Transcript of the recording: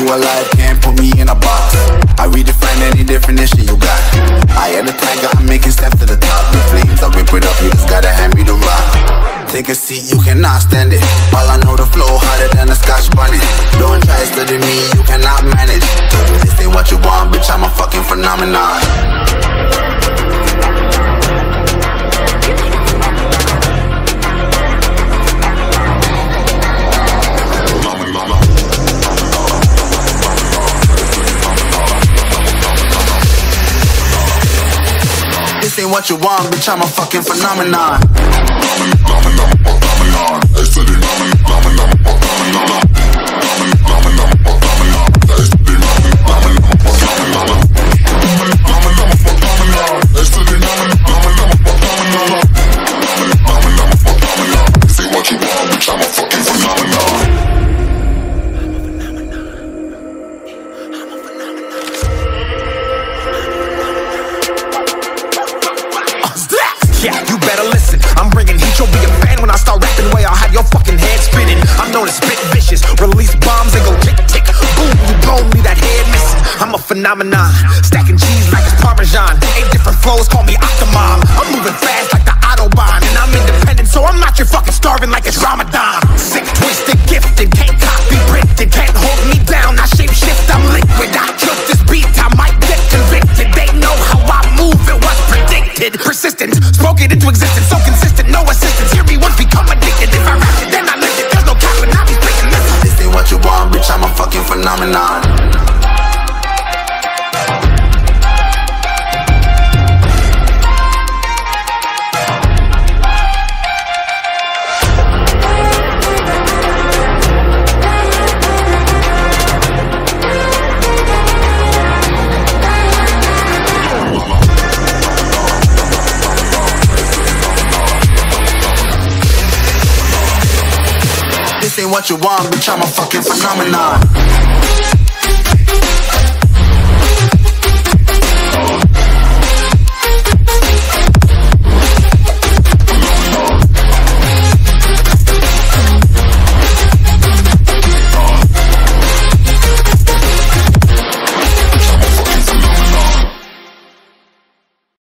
alive, can't put me in a box. I redefine any definition you got. I am the tiger, I'm making steps to the top. The flames, I rip it up, you just gotta hand me the rock. Take a seat, you cannot stand it. All I know, the flow harder than a Scotch bonnet. Don't try study me, you cannot manage. This ain't what you want, bitch, I'm a fucking phenomenon. This ain't what you want, bitch, I'm a fucking phenomenon. Yeah, you better listen. I'm bringing heat, you'll be a fan when I start rapping. Way I'll have your fucking head spinning. I'm known as spit vicious, release bombs and go tick tick. Boom, you blow me that head missing. I'm a phenomenon, stacking cheese like it's Parmesan. 8 different flows, call me Octomom. I'm moving fast like the Autobahn, and I'm independent, so I'm not your fucking starving like it's Ramadan. Sick, twisted, gifted, can't copy, printed, can't hold me down. I shape shift, I'm liquid. I killed this beat, I might get convicted. They know how I move, it was predicted. Persistent, spoke it into existence, so consistent, no assistance. Hear me once, become addicted. If I rap it, then I live it. There's no cap, and I'll be speaking this. This ain't what you want, bitch, I'm a fucking phenomenon. This ain't what you want, bitch, I'm a fucking phenomenon.